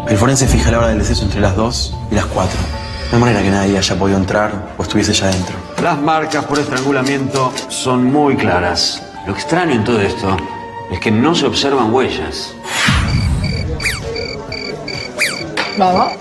El forense fija la hora del deceso entre las 2 y las 4. No hay manera que nadie haya podido entrar o estuviese ya dentro. Las marcas por estrangulamiento son muy claras. Lo extraño en todo esto es que no se observan huellas. Vamos.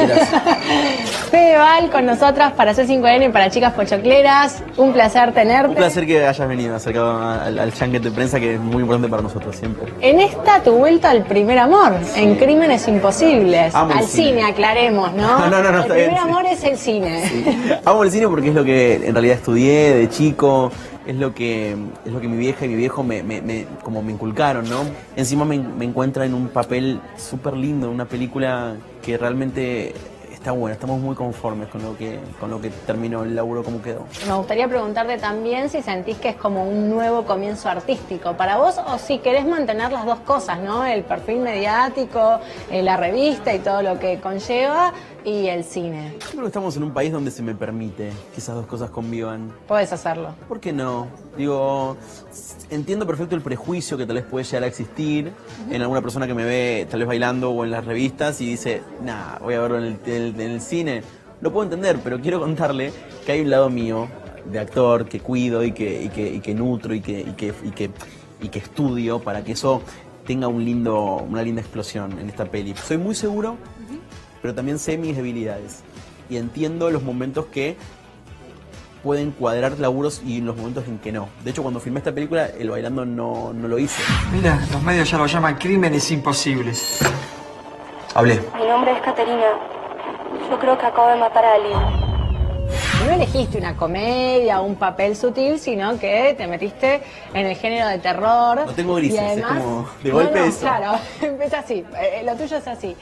Fedeval con nosotras para C5N y para Chicas Pochocleras. Un placer tenerte. Un placer que hayas venido acercado al changuet de prensa, que es muy importante para nosotros siempre. En esta tu vuelta al primer amor, sí. En Crímenes Imposibles. Amo al cine, aclaremos, ¿no? No, el primer bien, amor es el cine. Sí. Amo el cine porque es lo que en realidad estudié de chico. Es lo que mi vieja y mi viejo me inculcaron, ¿no? Encima me encuentra en un papel súper lindo, una película que realmente está buena. Estamos muy conformes con lo que terminó el laburo, como quedó. Me gustaría preguntarte también si sentís que es como un nuevo comienzo artístico para vos, o si querés mantener las dos cosas, ¿no? El perfil mediático, la revista y todo lo que conlleva, y el cine. Yo creo que estamos en un país donde se me permite que esas dos cosas convivan. Podés hacerlo. ¿Por qué no? Digo, entiendo perfecto el prejuicio que tal vez puede llegar a existir en alguna persona que me ve tal vez bailando o en las revistas y dice, nah, voy a verlo en el cine. Lo puedo entender, pero quiero contarle que hay un lado mío de actor que cuido y que nutro y que estudio para que eso tenga una linda explosión en esta peli. Soy muy seguro, pero también sé mis debilidades y entiendo los momentos que pueden cuadrar laburos y los momentos en que no. De hecho, cuando filmé esta película, el bailando no lo hice. Mira, los medios ya lo llaman Crímenes Imposibles. Hablé. Mi nombre es Caterina. Yo creo que acabo de matar a alguien. No elegiste una comedia o un papel sutil, sino que te metiste en el género de terror. No tengo grises, además, es como de golpe eso. Claro, empieza así, lo tuyo es así.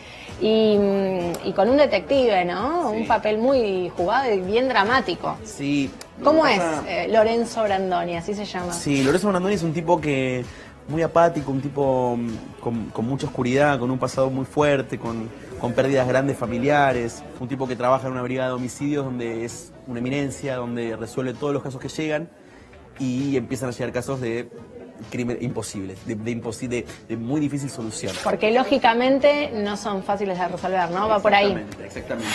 Y con un detective, ¿no? Sí. Un papel muy jugado y bien dramático. Sí. ¿Cómo es Lorenzo Brandoni? Así se llama. Sí, Lorenzo Brandoni es un tipo que muy apático, un tipo con mucha oscuridad, con un pasado muy fuerte, con pérdidas grandes familiares, un tipo que trabaja en una brigada de homicidios donde es una eminencia, donde resuelve todos los casos que llegan y empiezan a llegar casos de crímenes imposibles, de muy difícil solución. Porque lógicamente no son fáciles de resolver, ¿no? Va por ahí. Exactamente.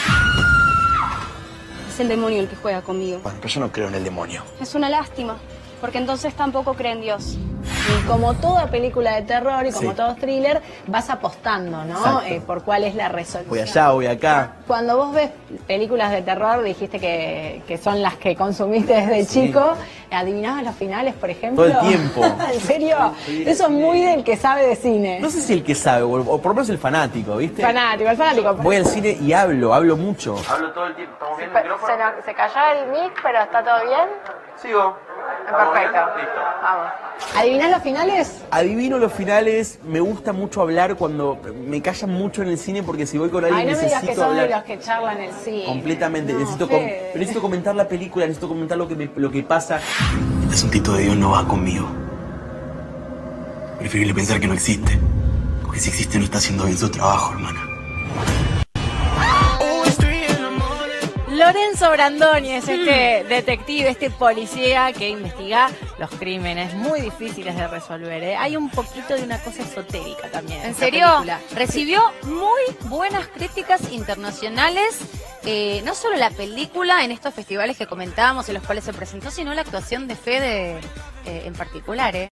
Es el demonio el que juega conmigo. Bueno, pero yo no creo en el demonio. Es una lástima, porque entonces tampoco cree en Dios. Y como toda película de terror y como todo thriller, vas apostando, ¿no? Por cuál es la resolución. Voy allá, voy acá. Cuando vos ves películas de terror, dijiste que son las que consumiste desde chico, ¿adivinabas los finales, por ejemplo? Todo el tiempo. ¿En serio? Eso es muy del que sabe de cine. No sé si el que sabe, o por lo menos el fanático, ¿viste? El fanático. Voy al cine y hablo mucho. Hablo todo el tiempo. ¿Estamos viendo el micrófono? Se cayó el mic, pero ¿está todo bien? Sigo. Perfecto. Listo. Vamos. ¿Adivinás los finales? Adivino los finales, me gusta mucho hablar cuando me callan mucho en el cine porque si voy con alguien no me digas necesito que son hablar. Los que charlan en el cine. Completamente, No, necesito comentar la película, necesito comentar lo que pasa. Este asuntito de Dios no va conmigo. Preferible pensar que no existe, porque si existe no está haciendo bien su trabajo, hermana. Lorenzo Brandoni es este detective, este policía que investiga los crímenes muy difíciles de resolver, ¿eh? Hay un poquito de una cosa esotérica también. ¿En serio? Recibió muy buenas críticas internacionales, no solo la película en estos festivales que comentábamos, en los cuales se presentó, sino la actuación de Fede en particular, ¿eh?